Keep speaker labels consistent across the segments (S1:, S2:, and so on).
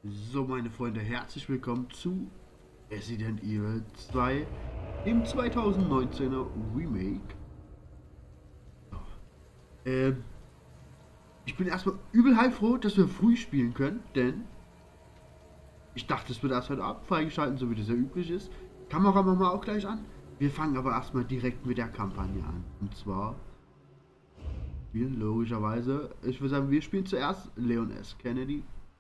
S1: So, meine Freunde, herzlich willkommen zu Resident Evil 2 im 2019er Remake. Ähm, Ich bin erstmal übel heilfroh, dass wir früh spielen können, denn ich dachte, es wird erst heute Abend freigeschalten, so wie das ja üblich ist. Kamera machen wir auch gleich an. Wir fangen aber erstmal direkt mit der Kampagne an. Und zwar spielen logischerweise, ich würde sagen, wir spielen zuerst Leon S. Kennedy.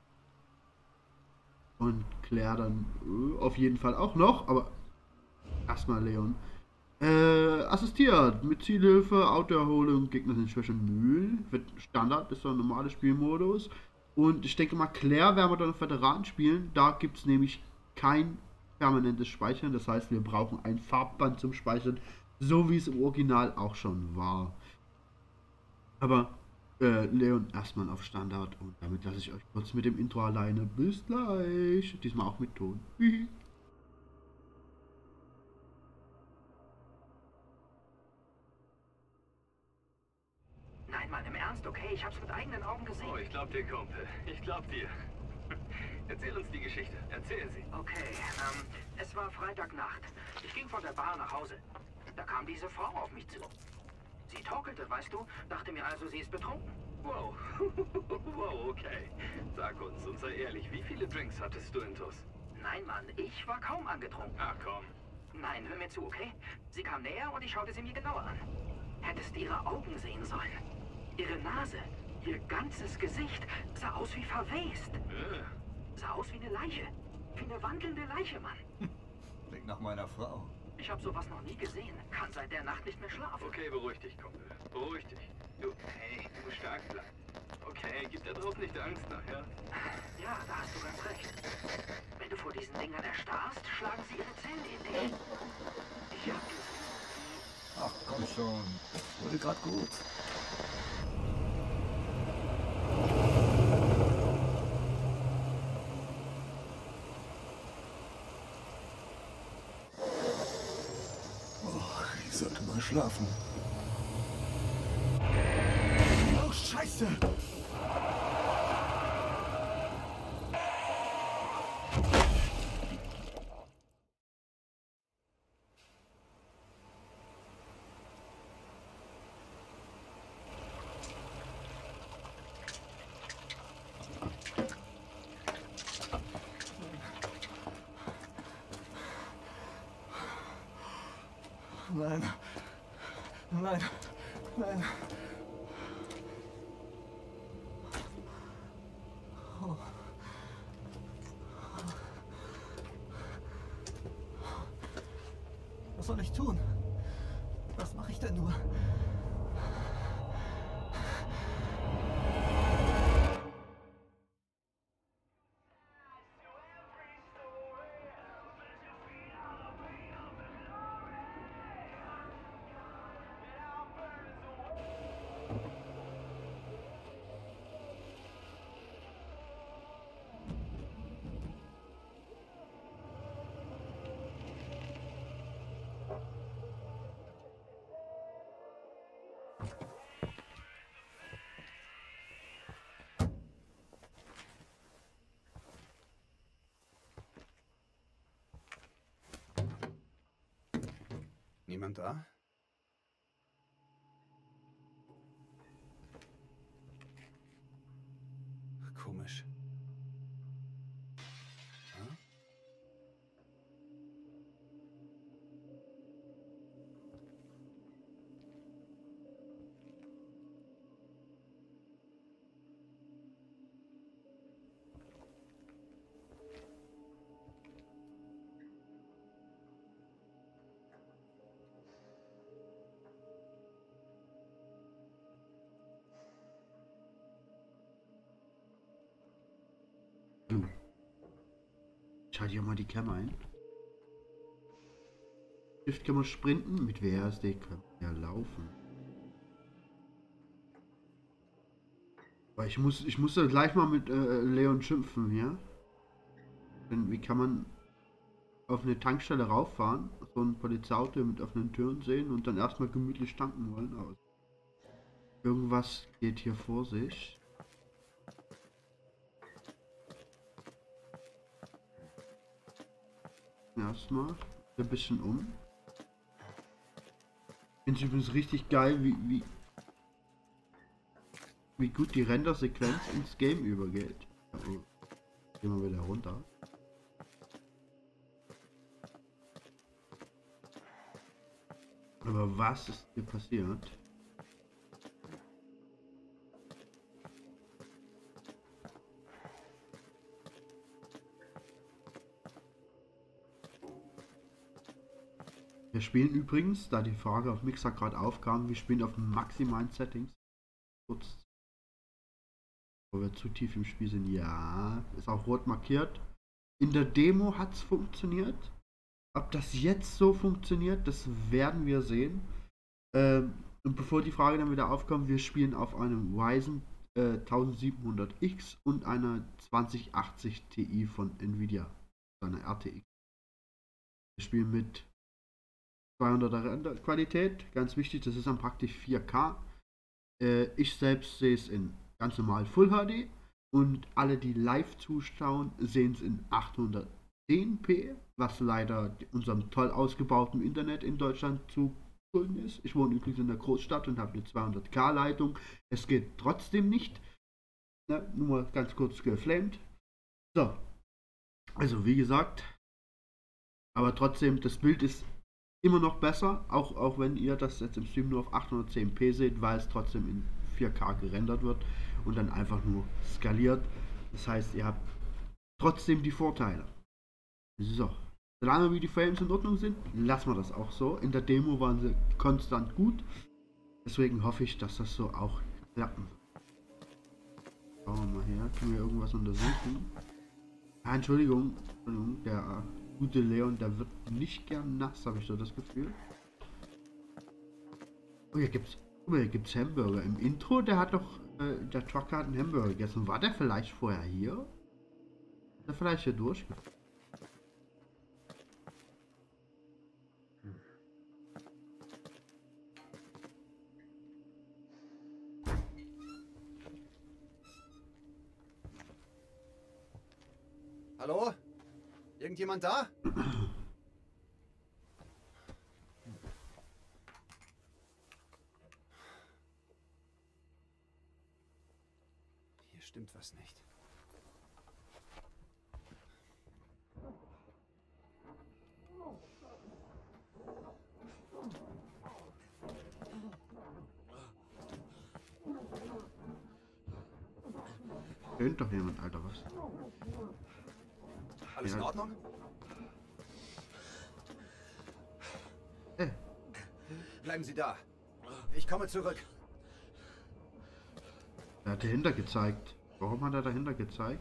S1: Und Claire dann auf jeden Fall auch noch, aber erstmal Leon. Assistiert mit Zielhilfe, Autoerholung, Gegner sind schwächer Müll. Wird Standard, ist so ein normaler Spielmodus. Und ich denke mal, Claire werden wir dann auf Veteran spielen. Da gibt es nämlich kein permanentes Speichern. Das heißt, wir brauchen ein Farbband zum Speichern, so wie es im Original auch schon war. Aber Leon erstmal auf Standard und damit lasse ich euch kurz mit dem Intro alleine. Bis gleich. Diesmal auch mit Ton.
S2: Nein, Mann, im Ernst, okay? Ich hab's mit eigenen Augen gesehen.
S3: Oh, ich glaub dir, Kumpel. Ich glaub dir. Erzähl uns die Geschichte. Erzähl sie.
S2: Okay, es war Freitagnacht. Ich ging von der Bar nach Hause. Da kam diese Frau auf mich zu. Sie torkelte, weißt du, dachte mir also, sie ist betrunken.
S3: Wow. Wow, okay. Sag uns und sei ehrlich, wie viele Drinks hattest du intus?
S2: Nein, Mann, ich war kaum angetrunken.
S3: Ach komm.
S2: Nein, hör mir zu, okay? Sie kam näher und ich schaute sie mir genauer an. Hättest ihre Augen sehen sollen. Ihre Nase, ihr ganzes Gesicht sah aus wie verwest. Sah aus wie eine Leiche. Wie eine wandelnde Leiche, Mann.
S4: Klingt nach meiner Frau.
S2: Ich habe sowas noch nie gesehen. Kann seit der Nacht nicht mehr schlafen.
S3: Okay, beruhig dich, Kumpel. Beruhig dich. Du, hey, du musst stark bleiben. Okay, gib da drauf nicht Angst nachher.
S2: Ja, da hast du ganz recht. Wenn du vor diesen Dingern erstarrst, schlagen sie ihre Zähne in dich. Ich hab gesehen,
S4: Ach komm schon. Wurde grad gut. Oh, ich sollte mal schlafen. Oh, Scheiße! Nein. Nein. Nein. Oh. Was soll ich tun? Was mache ich denn nur?
S3: Niemand da? Komisch. Hm?
S1: Ich halte hier mal die Cam ein. Shift kann man sprinten, mit WASD kann man ja laufen. Aber ich muss da gleich mal mit Leon schimpfen, ja? Denn wie kann man auf eine Tankstelle rauffahren, so ein Polizeiauto mit offenen Türen sehen und dann erstmal gemütlich tanken wollen? Aber irgendwas geht hier vor sich. Erstmal ein bisschen um. Finde ich übrigens richtig geil, wie gut die Render-Sequenz ins Game übergeht. Also, gehen wir wieder runter. Aber was ist hier passiert? Wir spielen übrigens, da die Frage auf Mixer gerade aufkam, wir spielen auf maximalen Settings. Kurz, wo wir zu tief im Spiel sind. Ja, ist auch rot markiert. In der Demo hat es funktioniert. Ob das jetzt so funktioniert, das werden wir sehen. Und bevor die Frage dann wieder aufkommt, wir spielen auf einem Ryzen 1700X und einer 2080 Ti von Nvidia, einer RTX. Wir spielen mit 200er Renderqualität, ganz wichtig, das ist dann praktisch 4K. Ich selbst sehe es in ganz normal Full HD und alle, die live zuschauen, sehen es in 810p, was leider unserem toll ausgebauten Internet in Deutschland zu schulden ist. Ich wohne übrigens in der Großstadt und habe eine 200K Leitung. Es geht trotzdem nicht. Na, nur mal ganz kurz geflamed. So, also wie gesagt, aber trotzdem, das Bild ist immer noch besser, auch wenn ihr das jetzt im Stream nur auf 810p seht, weil es trotzdem in 4K gerendert wird und dann einfach nur skaliert. Das heißt, ihr habt trotzdem die Vorteile. So, solange wie die Frames in Ordnung sind, lassen wir das auch so. In der Demo waren sie konstant gut, deswegen hoffe ich, dass das so auch klappen wird. Schauen wir mal her, können wir irgendwas untersuchen? Ah, Entschuldigung, der gute Leon, der wird nicht gern nass, habe ich so das Gefühl. Oh, hier gibt's Hamburger. Im Intro, der hat doch, der Trucker hat einen Hamburger gegessen. War der vielleicht vorher hier? Ist er vielleicht hier durchgeführt?
S5: Hallo? Irgendjemand da? Hier stimmt was nicht.
S1: Stöhnt doch jemand, Alter, was?
S5: Alles in Ordnung? Bleiben Sie da. Ich komme zurück.
S1: Er hat dahinter gezeigt. Warum hat er dahinter gezeigt?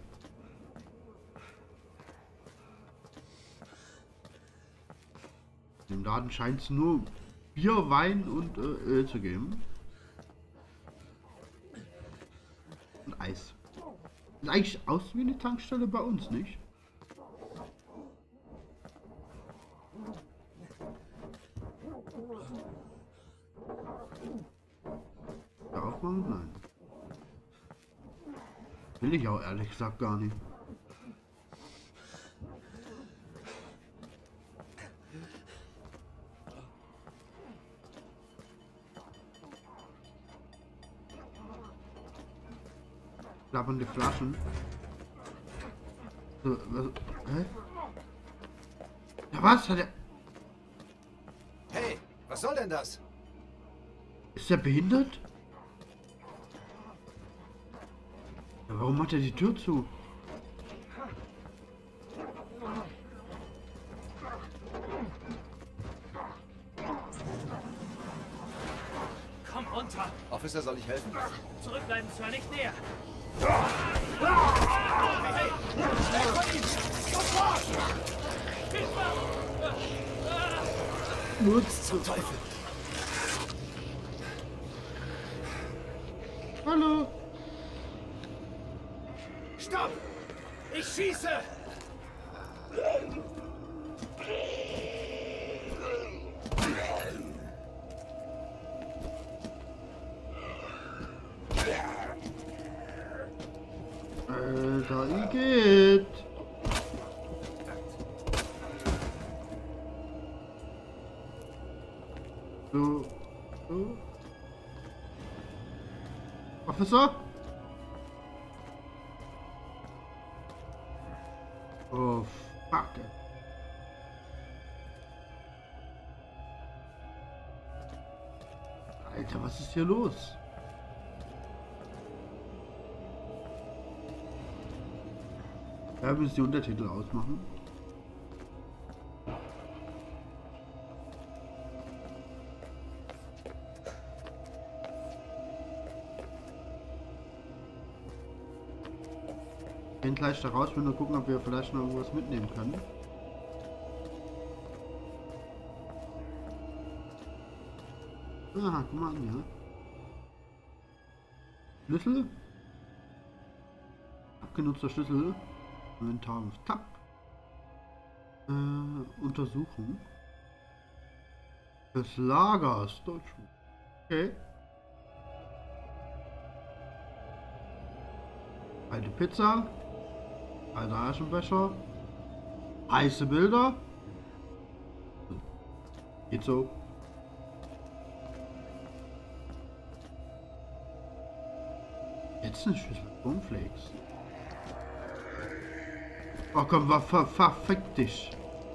S1: Im Laden scheint es nur Bier, Wein und Öl zu geben. Und Eis. Sieht eigentlich aus wie eine Tankstelle bei uns, nicht? Ja, aufmachen? Nein. Will ich auch ehrlich gesagt gar nicht. Klappernde Flaschen. So, was? Hä? Ja, was hat er?
S5: Hey, was soll denn das?
S1: Ist er behindert? Ja, warum hat er die Tür zu?
S6: Komm runter!
S5: Officer, soll ich helfen?
S6: Zurückbleiben, zwar nicht näher!
S5: Mutz zum Teufel!
S1: Hallo?
S6: Stopp! Ich schieße!
S1: Alter, geht. So. So. Officer? Oh, fuck. Alter, was ist hier los? Ja, wir müssen die Untertitel ausmachen. Wir gehen gleich da raus, wir nur gucken, ob wir vielleicht noch irgendwas mitnehmen können. Ah, guck mal an, ja. Schlüssel. Abgenutzter Schlüssel. Inventar auf Tab. Untersuchung. Des Lagers. Deutschland. Okay. Alte Pizza. Alter Aschenbecher. Heiße Bilder. Geht so. Jetzt eine Schüssel Cornflakes. Oh komm, verfick dich.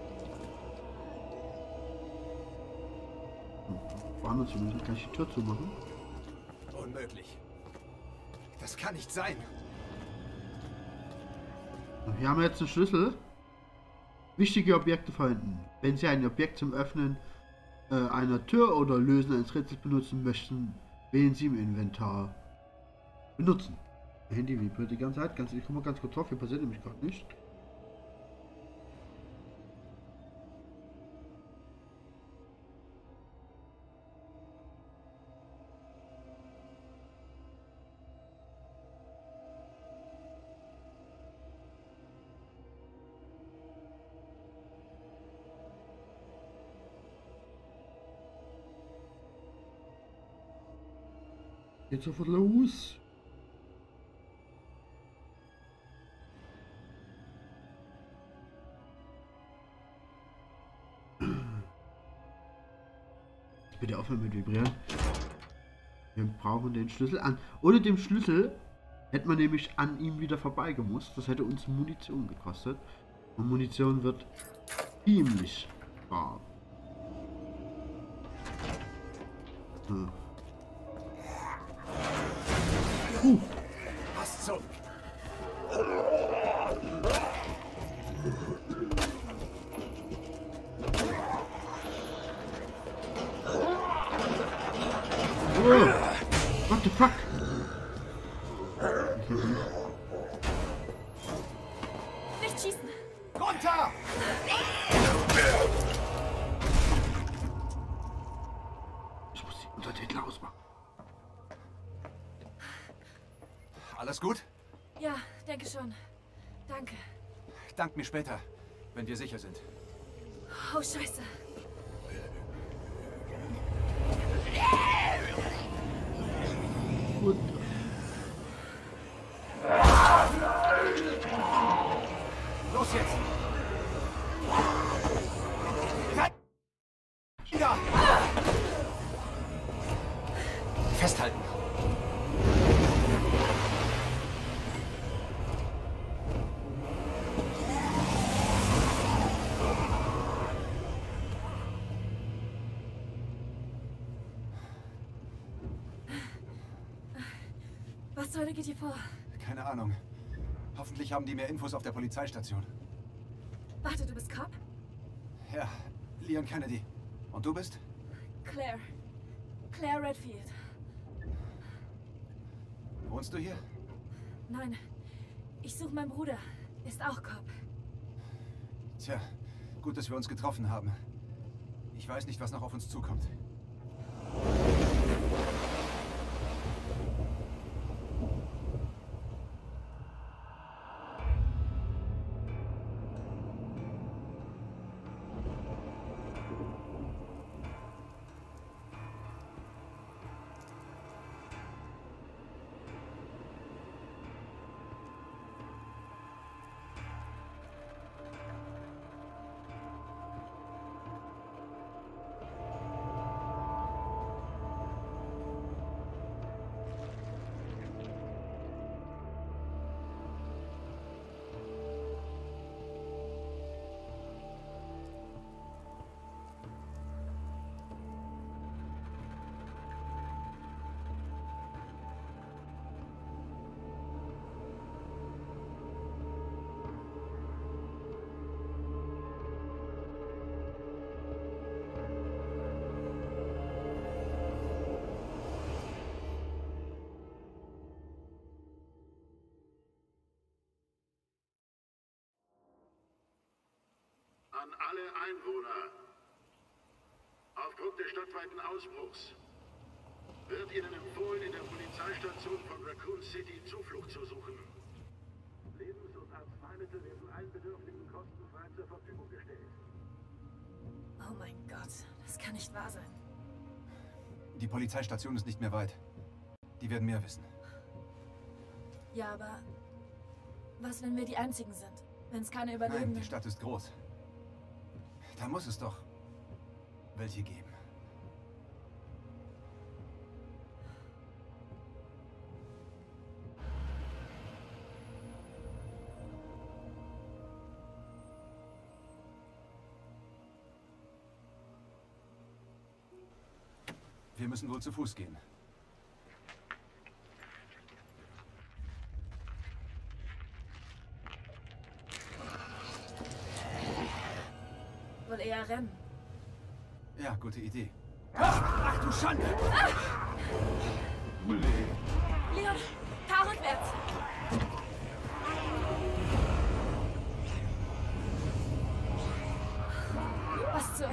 S1: Woanders, wir müssen gleich die Tür zumachen.
S5: Unmöglich. Das kann nicht sein.
S1: Hier haben wir jetzt einen Schlüssel. Wichtige Objekte verwenden. Wenn Sie ein Objekt zum Öffnen einer Tür oder Lösen eines Rätsels benutzen möchten, wählen Sie im Inventar. Benutzen. Mein Handy vibriert die ganze Zeit. Ich komme mal ganz kurz drauf. Hier passiert nämlich gerade nicht. Geht sofort los. Bitte aufhören mit Vibrieren. Wir brauchen den Schlüssel an. Ohne den Schlüssel hätte man nämlich an ihm wieder vorbeigemusst. Das hätte uns Munition gekostet. Und Munition wird ziemlich rar. Hm.
S5: Was zum...
S1: Oh, what the fuck?
S7: Nicht schießen!
S5: Runter!
S1: Ich muss die Untertitel ausmachen.
S5: Alles gut?
S7: Ja, denke schon. Danke.
S5: Dank mir später, wenn wir sicher sind.
S7: Oh, Scheiße.
S1: Gut.
S5: Los jetzt! Wieder! Festhalten!
S7: Was zur Hölle geht hier vor?
S5: Keine Ahnung. Hoffentlich haben die mehr Infos auf der Polizeistation.
S7: Warte, du bist Cop?
S5: Ja, Leon Kennedy. Und du bist?
S7: Claire. Claire Redfield.
S5: Wohnst du hier?
S7: Nein, ich suche meinen Bruder. Ist auch Cop.
S5: Tja, gut, dass wir uns getroffen haben. Ich weiß nicht, was noch auf uns zukommt.
S8: An alle Einwohner. Aufgrund des stadtweiten Ausbruchs wird Ihnen empfohlen, in der Polizeistation von Raccoon City Zuflucht zu suchen. Lebens- und Arzneimittel werden allen Bedürftigen kostenfrei zur Verfügung gestellt.
S7: Oh mein Gott, das kann nicht wahr sein.
S5: Die Polizeistation ist nicht mehr weit. Die werden mehr wissen.
S7: Ja, aber was, wenn wir die Einzigen sind? Wenn es keine
S5: Nein,
S7: Überlebenden...
S5: die Stadt ist groß. Da muss es doch welche geben. Wir müssen wohl zu Fuß gehen.
S7: Wohl eher rennen.
S5: Ja, gute Idee. Ach du Schande!
S7: Leon, fahr rückwärts! Was zur...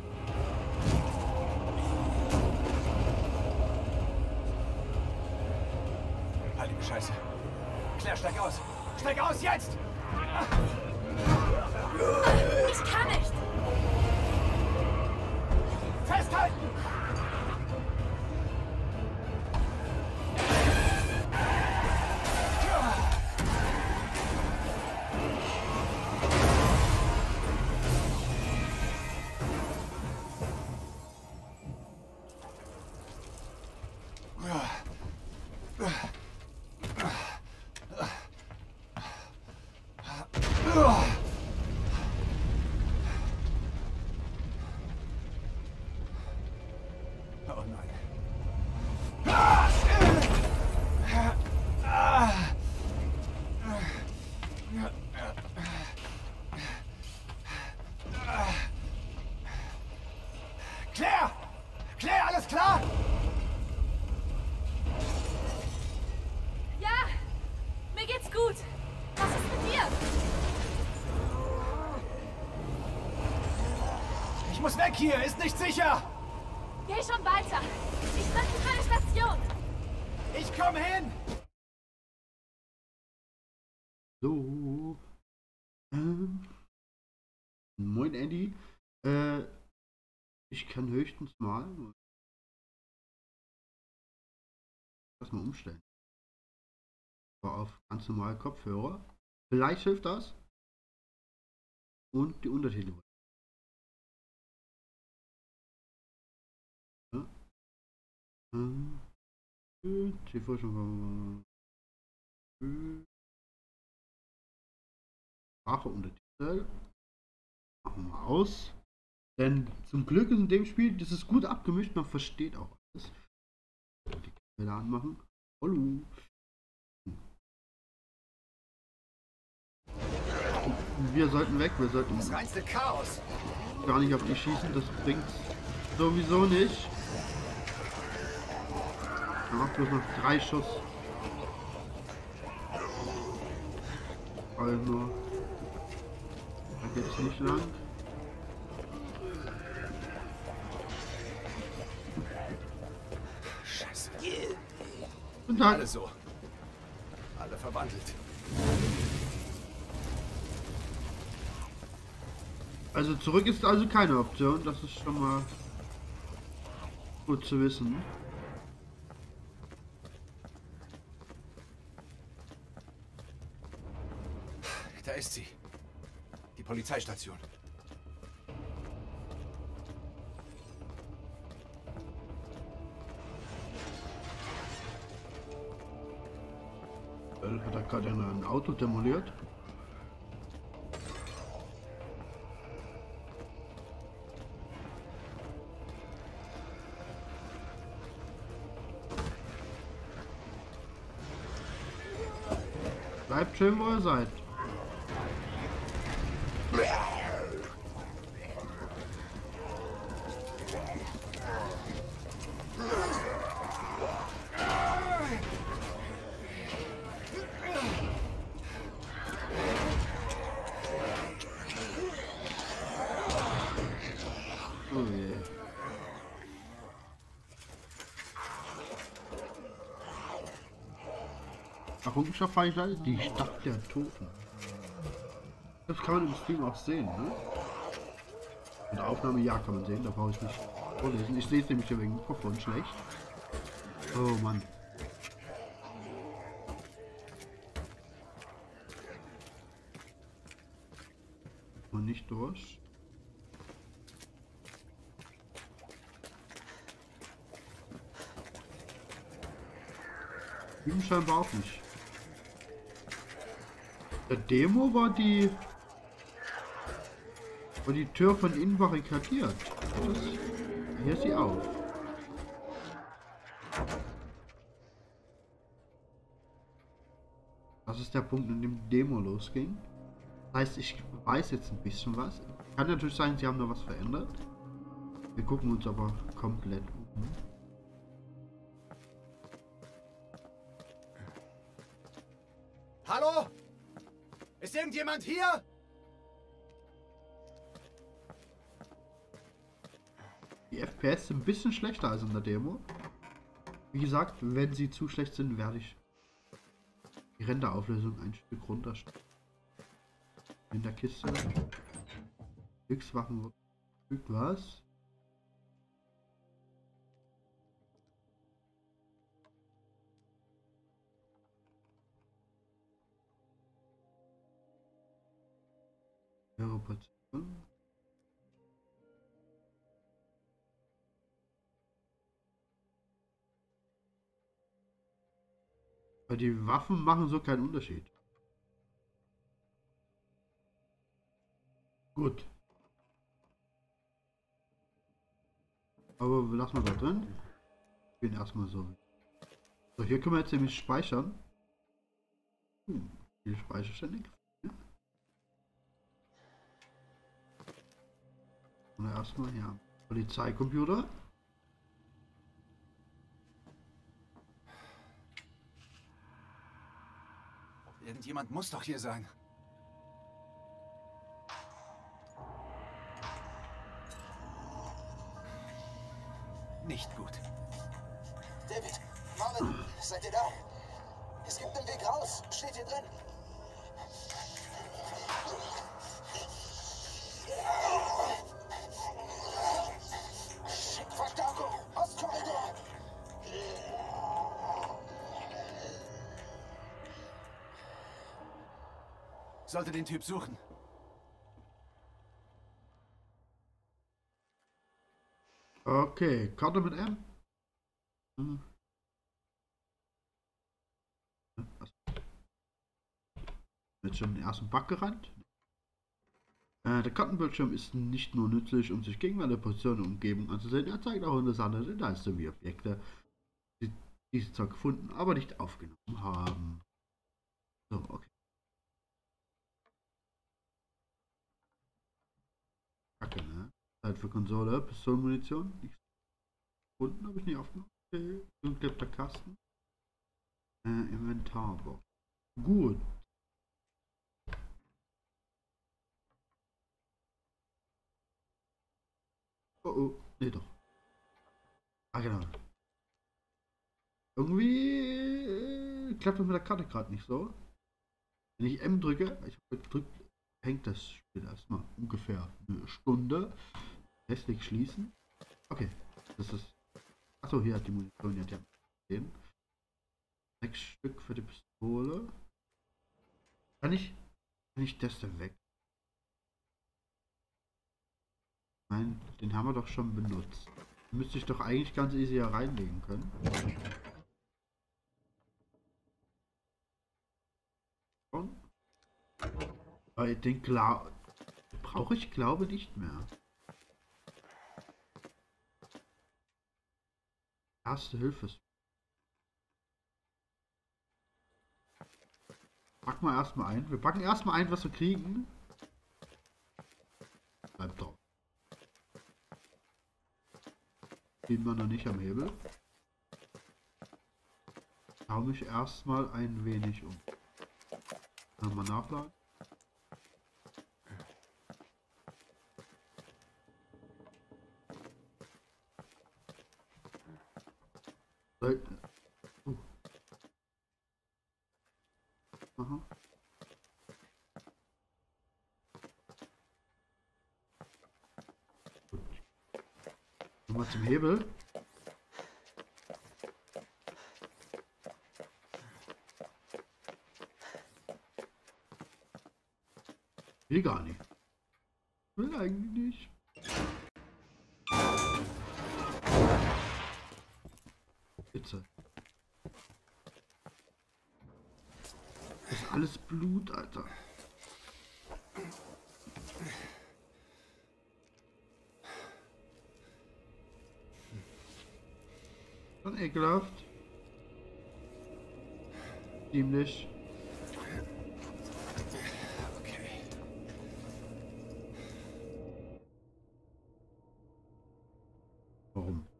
S5: Heilige Scheiße. Claire, steig aus! Steig aus, jetzt!
S7: Ich kann nicht!
S5: Festhalten! Oh nein. Claire! Claire, alles klar?
S7: Ja! Mir geht's gut! Was ist mit dir?
S5: Ich muss weg hier, ist nicht sicher!
S7: Geh schon weiter! Ich möchte keine Station!
S5: Ich komm hin!
S1: So. Moin Andy. Ich kann höchstens mal das mal umstellen. Aber auf ganz normale Kopfhörer. Vielleicht hilft das. Und die Untertitel. Ja. TV schon. Sprache Untertitel. Machen wir mal aus. Denn zum Glück ist in dem Spiel, das ist gut abgemischt, man versteht auch alles. Die Kamera anmachen. Hallo. Wir sollten weg, wir sollten
S5: Das reinste Chaos!
S1: gar nicht auf die schießen, das bringt sowieso nicht. Er macht bloß noch 3 Schuss. Also, da geht's nicht lang.
S5: Scheiße.
S1: Guten Tag.
S5: Alle so. Alle verwandelt.
S1: Also zurück ist also keine Option, das ist schon mal gut zu wissen.
S5: Da ist sie. Die Polizeistation.
S1: Hat er gerade ein Auto demoliert? Bleibt schön, wo ihr seid. Errungenschaft freigeschaltet? Die Stadt der Toten. Das kann man im Stream auch sehen, ne? In der Aufnahme ja kann man sehen, da brauche ich nicht vorlesen. Ich sehe es nämlich wegen Mikrofon schlecht. Oh Mann. Und nicht durch. Ihm scheinbar auch nicht. Der Demo war die Tür von innen barrikadiert. Hier ist sie auf. Das ist der Punkt, in dem Demo losging. Das heißt, ich weiß jetzt ein bisschen was. Kann natürlich sein, sie haben noch was verändert. Wir gucken uns aber komplett um.
S5: Hallo? Ist irgendjemand hier?
S1: Die FPS sind ein bisschen schlechter als in der Demo. Wie gesagt, wenn sie zu schlecht sind, werde ich die Renderauflösung ein Stück runterstellen. In der Kiste. X-Waffen. Was? Operation. Weil die Waffen machen so keinen Unterschied. Gut. Aber lassen wir da drin. Ich bin erstmal so. So, hier können wir jetzt nämlich speichern. Viel Speicherständig. Und erstmal hier Polizeicomputer.
S5: Irgendjemand muss doch hier sein. Nicht gut.
S9: David, Marlon, seid ihr da? Es gibt einen Weg raus. Steht hier drin. Schick Verstärkung. Ostkorridor.
S5: Sollte den Typ suchen.
S1: Okay, Karte mit M. Jetzt schon den ersten Bug gerannt. Der Kartenbildschirm ist nicht nur nützlich, um sich gegenwärtige Positionen und Umgebung anzusehen, er zeigt auch interessante Details sowie Objekte, die diese zwar gefunden, aber nicht aufgenommen haben. So, okay. Kacke, ne? Zeit für Konsole, Pistolenmunition. Nichts gefunden, habe ich nicht aufgenommen. Okay. Zugeklebter Kasten. Inventarbox. Gut. Oh oh, nee doch. Ah genau. Irgendwie klappt das mit der Karte gerade nicht so. Wenn ich M drücke, ich habe gedrückt, hängt das Spiel erstmal ungefähr eine Stunde. Hässlich schließen. Okay, das ist. Achso, hier hat die Munition ja gesehen. 6 Stück für die Pistole. Kann ich das denn weg? Nein, den haben wir doch schon benutzt. Müsste ich doch eigentlich ganz easy hier reinlegen können. Und? Weil den klar brauche ich, glaube nicht mehr. Erste Hilfe. Packen wir erstmal ein. Wir packen erstmal ein, was wir kriegen. Bleibt drauf. Ziehen wir noch nicht am Hebel. Schau mich erstmal ein wenig um. Mal nachladen. Nochmal zum Hebel. Will gar nicht. Will eigentlich nicht. Jetzt. Das ist alles Blut, Alter. Schon ekelhaft. Ziemlich.
S5: Okay.
S1: Warum?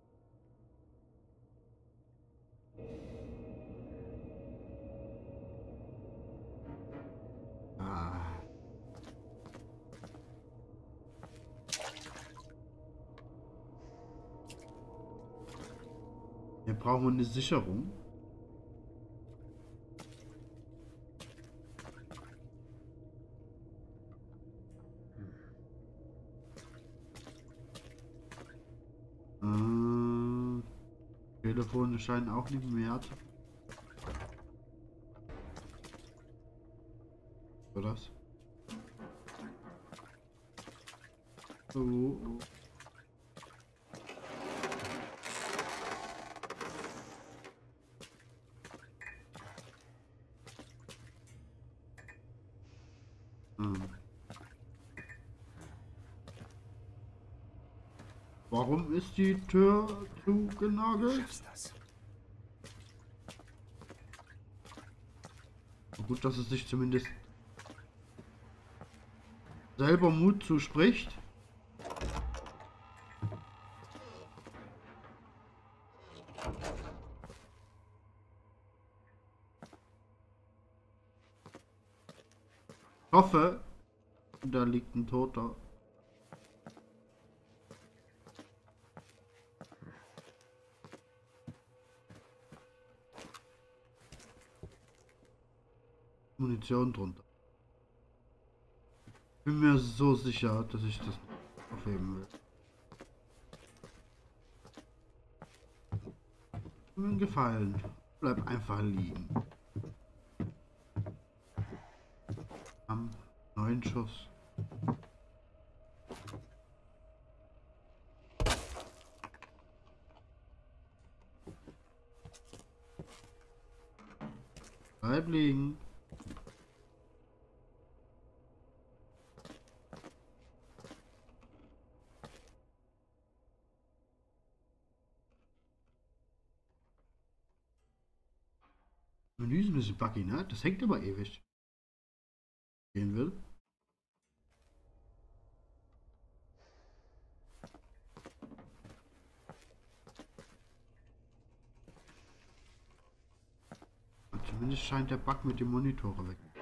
S1: Ah. Wir brauchen eine Sicherung. Telefone scheinen auch nicht mehr zu. So das. So. Warum ist die Tür zugenagelt? Gut, dass es sich zumindest selber Mut zuspricht. Ich hoffe, da liegt ein Toter. Munition drunter. Bin mir so sicher, dass ich das aufheben will. Mir gefallen. Bleib einfach liegen. Am 9 Schuss. Bleib liegen. Menü ist ein bisschen buggy, ne? Das hängt aber ewig. Gehen will. Und zumindest scheint der Bug mit dem Monitore weg.